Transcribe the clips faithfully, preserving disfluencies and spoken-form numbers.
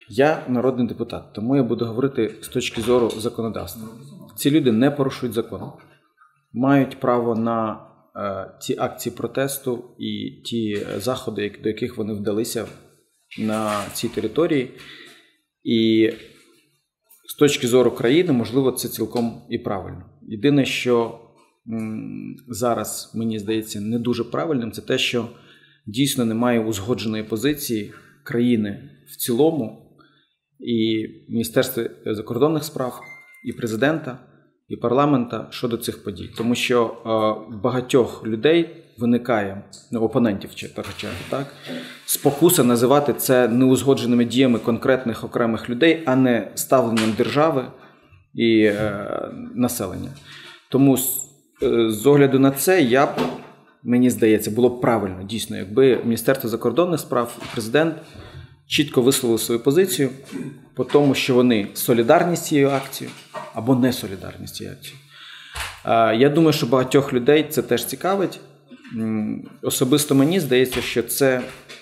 Я народний депутат, тому я буду говорити з точки зору законодавства. Ці люди не порушують закон, мають право на е, ті акції протесту і ті заходи, до яких вони вдалися на цій території. І з точки зору країни, можливо, це цілком і правильно. Єдине, що м, зараз, мені здається, не дуже правильним, це те, що дійсно немає узгодженої позиції країни в цілому, і Міністерства закордонних справ, і президента, і парламента щодо цих подій. Тому що е, в багатьох людей виникає, ну, опонентів, так, спокуса називати це неузгодженими діями конкретних окремих людей, а не ставленням держави і е, населення. Тому з, е, з огляду на це, я б, мені здається, було б правильно, дійсно, якби Міністерство закордонних справ і президент чітко висловили свою позицію по тому, що вони солідарні з цією акцією або не солідарні з цією акцією. Я думаю, що багатьох людей це теж цікавить. Особисто мені здається, що це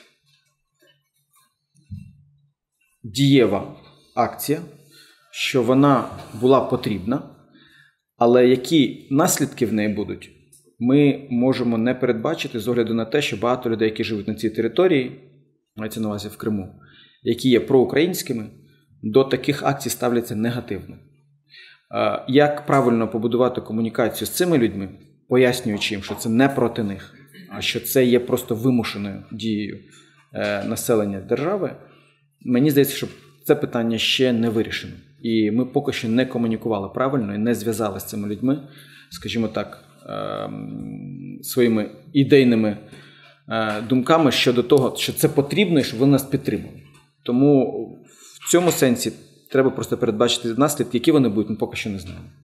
дієва акція, що вона була потрібна, але які наслідки в неї будуть, ми можемо не передбачити з огляду на те, що багато людей, які живуть на цій території, мається на увазі в Криму, які є проукраїнськими, до таких акцій ставляться негативно. Як правильно побудувати комунікацію з цими людьми, пояснюючи їм, що це не проти них, а що це є просто вимушеною дією населення держави, мені здається, що це питання ще не вирішено. І ми поки що не комунікували правильно і не зв'язали з цими людьми, скажімо так, своїми ідейними думками щодо того, що це потрібно і щоб вони нас підтримали. Тому в цьому сенсі треба просто передбачити наслідки, які вони будуть, ми поки що не знаємо.